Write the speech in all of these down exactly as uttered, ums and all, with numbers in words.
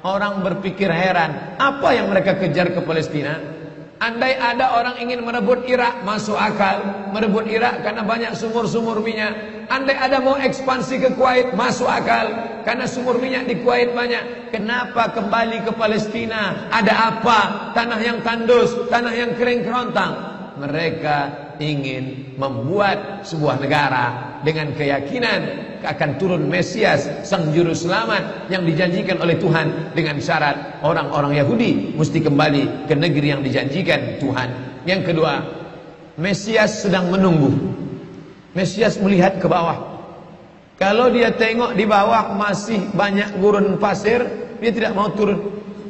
Orang berpikir heran, apa yang mereka kejar ke Palestina? Andai ada orang ingin merebut Irak, masuk akal. Merebut Irak karena banyak sumur-sumur minyak. Andai ada mau ekspansi ke Kuwait, masuk akal. Karena sumur minyak di Kuwait banyak. Kenapa kembali ke Palestina? Ada apa? Tanah yang tandus, tanah yang kering kerontang. Mereka ingin membuat sebuah negara dengan keyakinan akan turun Mesias, sang juru selamat yang dijanjikan oleh Tuhan, dengan syarat orang-orang Yahudi mesti kembali ke negeri yang dijanjikan Tuhan. Yang kedua, Mesias sedang menunggu. Mesias melihat ke bawah. Kalau dia tengok di bawah masih banyak gurun pasir, dia tidak mau turun.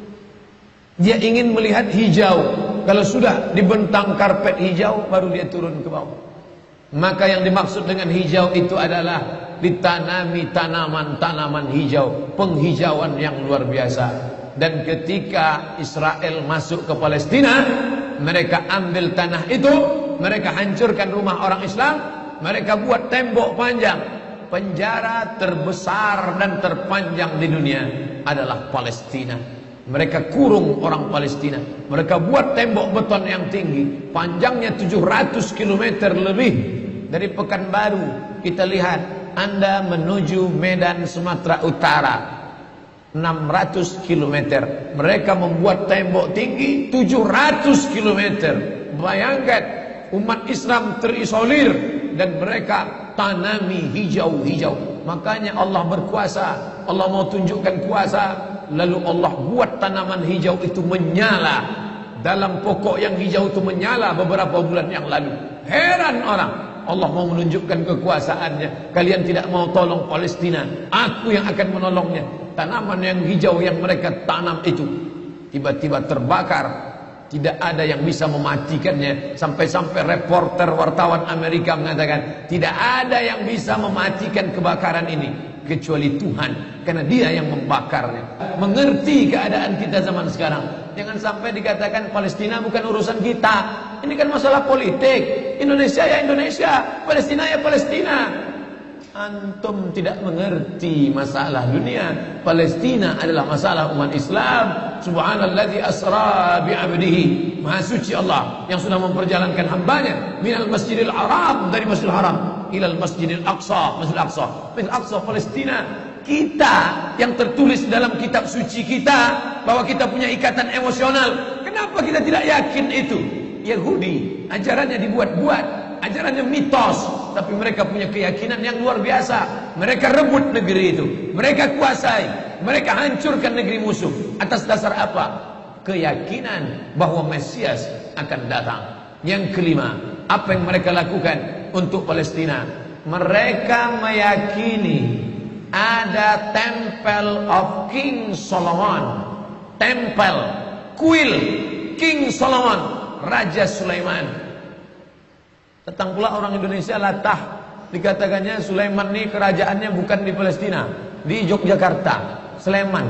Dia ingin melihat hijau. Kalau sudah dibentang karpet hijau, baru dia turun ke bawah. Maka yang dimaksud dengan hijau itu adalah ditanami tanaman-tanaman hijau, penghijauan yang luar biasa. Dan ketika Israel masuk ke Palestina, mereka ambil tanah itu, mereka hancurkan rumah orang Islam, mereka buat tembok panjang. Penjara terbesar dan terpanjang di dunia adalah Palestina. Mereka kurung orang Palestina. Mereka buat tembok beton yang tinggi, panjangnya tujuh ratus kilometer lebih. Dari Pekanbaru kita lihat, Anda menuju Medan Sumatera Utara enam ratus kilometer. Mereka membuat tembok tinggi tujuh ratus kilometer. Bayangkan, umat Islam terisolir dan mereka tanami hijau-hijau. Makanya Allah berkuasa. Allah mau tunjukkan kuasa, lalu Allah buat tanaman hijau itu menyala. Dalam pokok yang hijau itu menyala beberapa bulan yang lalu. Heran orang, Allah mau menunjukkan kekuasaannya. Kalian tidak mau tolong Palestina, aku yang akan menolongnya. Tanaman yang hijau yang mereka tanam itu tiba-tiba terbakar. Tidak ada yang bisa mematikannya. Sampai-sampai reporter wartawan Amerika mengatakan, tidak ada yang bisa mematikan kebakaran ini kecuali Tuhan, karena Dia yang membakarnya. Mengerti keadaan kita zaman sekarang. Jangan sampai dikatakan Palestina bukan urusan kita. Ini kan masalah politik. Indonesia ya Indonesia, Palestina ya Palestina. Antum tidak mengerti masalah dunia. Palestina adalah masalah umat Islam. Subhanalladzi asra bi'abdihi. Maha suci Allah yang sudah memperjalankan hambanya minal masjidil haram, dari masjidil haram, ilal masjidil aqsa, masjidil aqsa, masjidil aqsa Palestina. Kita yang tertulis dalam kitab suci kita bahwa kita punya ikatan emosional. Kenapa kita tidak yakin itu? Yahudi ajarannya dibuat-buat, ajarannya mitos, tapi mereka punya keyakinan yang luar biasa. Mereka rebut negeri itu, mereka kuasai, mereka hancurkan negeri musuh. Atas dasar apa? Keyakinan bahwa Mesias akan datang. Yang kelima, apa yang mereka lakukan untuk Palestina? Mereka meyakini ada Temple of King Solomon, tempel, kuil King Solomon, Raja Sulaiman. Datang pula orang Indonesia latah, dikatakannya Sulaiman ini kerajaannya bukan di Palestina, di Yogyakarta, Sleman.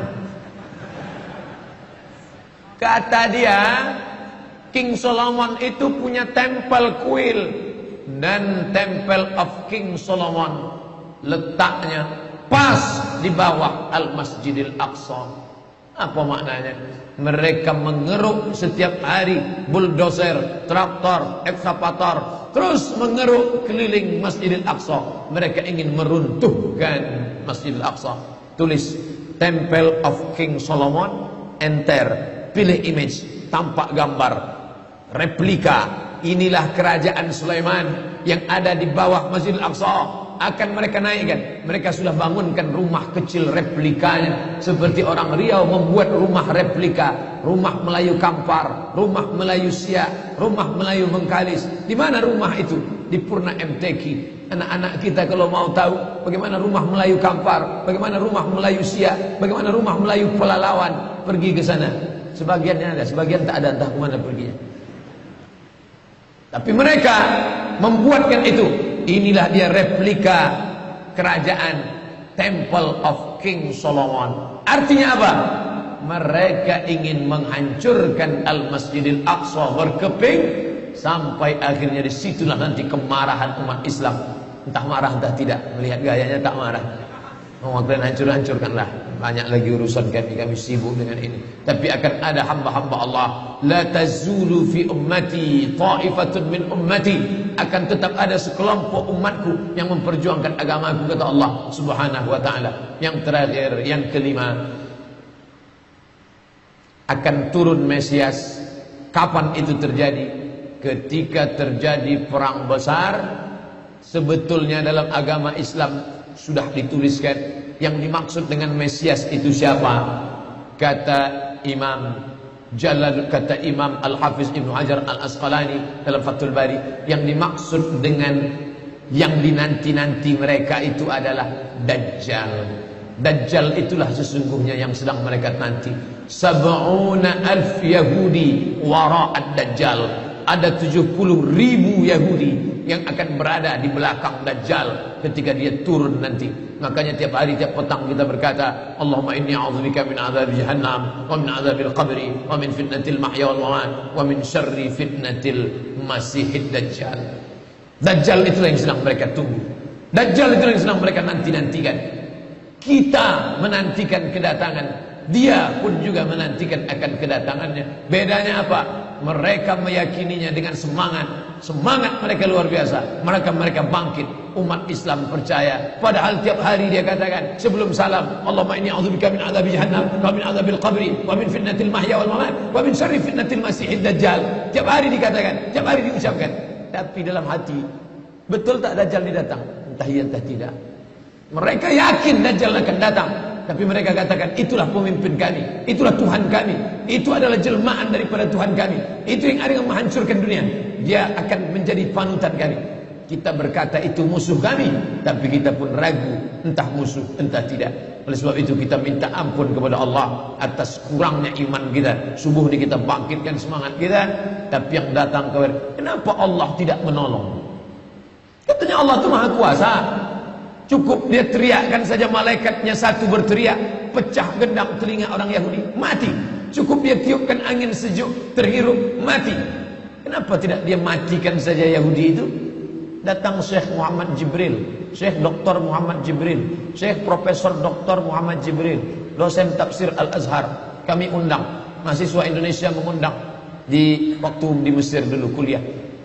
Kata dia, King Solomon itu punya tempel kuil, dan Temple of King Solomon letaknya pas di bawah Al-Masjidil Aqsa. Apa maknanya? Mereka mengeruk setiap hari bulldozer, traktor, ekskavator, terus mengeruk keliling Masjidil Aqsa. Mereka ingin meruntuhkan Masjidil Aqsa. Tulis Temple of King Solomon, enter, pilih image, tampak gambar replika. Inilah kerajaan Sulaiman yang ada di bawah Masjidil Aqsa. Akan mereka naikkan. Mereka sudah bangunkan rumah kecil replikanya. Seperti orang Riau membuat rumah replika, rumah Melayu Kampar, rumah Melayu Siak, rumah Melayu Bengkalis. Di mana rumah itu? Di Purna M T Q. Anak-anak kita kalau mau tahu bagaimana rumah Melayu Kampar, bagaimana rumah Melayu Siak, bagaimana rumah Melayu Pelalawan, pergi ke sana. Sebagiannya ada, sebagian tak ada, entah kemana perginya. Tapi mereka membuatkan itu. Inilah dia replika kerajaan Temple of King Solomon. Artinya apa? Mereka ingin menghancurkan Al-Masjidil Aqsa berkeping, sampai akhirnya disitulah nanti kemarahan umat Islam. Entah marah entah tidak. Melihat gayanya tak marah. Oh, kalian hancur-hancurkanlah. Banyak lagi urusan kami, kami sibuk dengan ini. Tapi akan ada hamba-hamba Allah. La tazulu fi ummati ta'ifatun min ummati. Akan tetap ada sekelompok umatku yang memperjuangkan agamaku, kata Allah Subhanahu wa ta'ala. Yang terakhir, yang kelima, akan turun Mesias. Kapan itu terjadi? Ketika terjadi perang besar. Sebetulnya dalam agama Islam sudah dituliskan yang dimaksud dengan Mesias itu siapa? Kata Imam Jalal, kata Imam Al-Hafiz Ibnu Hajar Al-Asqalani dalam Fathul Bari, yang dimaksud dengan yang dinanti-nanti mereka itu adalah Dajjal. Dajjal itulah sesungguhnya yang sedang mereka nanti. Sab'una alf Yahudi wara'ad Dajjal. Ada tujuh puluh ribu Yahudi yang akan berada di belakang Dajjal ketika dia turun nanti. Makanya tiap hari, tiap petang kita berkata, Allahumma inni a'udzubika min adzabi jahannam wa min adzabil qabri wa min fitnatil mahya wal mamat wa min syarri fitnatil masihid dajjal. Dajjal itulah yang sedang mereka tunggu. Dajjal itulah yang sedang mereka nanti-nantikan. Kita menantikan kedatangan, dia pun juga menantikan akan kedatangannya. Bedanya apa? Mereka meyakininya dengan semangat. Semangat mereka luar biasa. Mereka mereka bangkit. Umat Islam percaya. Padahal tiap hari dia katakan sebelum salam, Allahumma inni a'udzubika min adzabi jahannam wa min adzabil qabri wa min fitnatil mahya wal mamat wa min syarri fitnatil masihid dajjal. Tiap hari dikatakan, tiap hari diucapkan. Tapi dalam hati, betul tak Dajjal ini datang? Entah iya entah tidak. Mereka yakin Dajjal akan datang, tapi mereka katakan itulah pemimpin kami, itulah Tuhan kami, itu adalah jelmaan daripada Tuhan kami, itu yang akan menghancurkan dunia, dia akan menjadi panutan kami. Kita berkata itu musuh kami, tapi kita pun ragu entah musuh entah tidak. Oleh sebab itu kita minta ampun kepada Allah atas kurangnya iman kita. Subuh ini kita bangkitkan semangat kita, tapi yang datang kepada, kenapa Allah tidak menolong? Katanya Allah itu maha kuasa. Cukup dia teriakkan saja, malaikatnya satu berteriak, pecah gendang telinga orang Yahudi, mati. Cukup dia tiupkan angin sejuk, terhirup, mati. Kenapa tidak dia matikan saja Yahudi itu? Datang Syekh Muhammad Jibril, Syekh Doktor Muhammad Jibril, Syekh Profesor Doktor Muhammad Jibril, dosen tafsir Al-Azhar. Kami undang, mahasiswa Indonesia mengundang di waktu di Mesir dulu kuliah.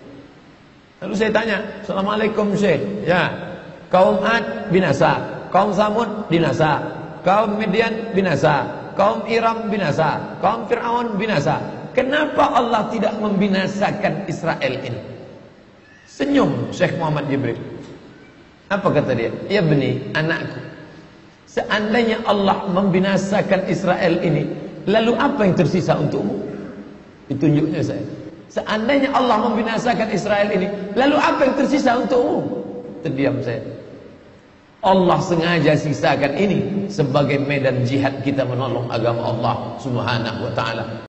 Lalu saya tanya, Assalamualaikum Syekh. Ya, kaum Ad binasa, kaum Samud binasa, kaum Midian binasa, kaum Iram binasa, kaum Fir'aun binasa. Kenapa Allah tidak membinasakan Israel ini? Senyum Syekh Muhammad Jibril. Apa kata dia? Ya beni, anakku, seandainya Allah membinasakan Israel ini, lalu apa yang tersisa untukmu? Ditunjuknya saya. Seandainya Allah membinasakan Israel ini, lalu apa yang tersisa untukmu? Terdiam saya. Allah sengaja sisakan ini sebagai medan jihad kita menolong agama Allah Subhanahu wa ta'ala.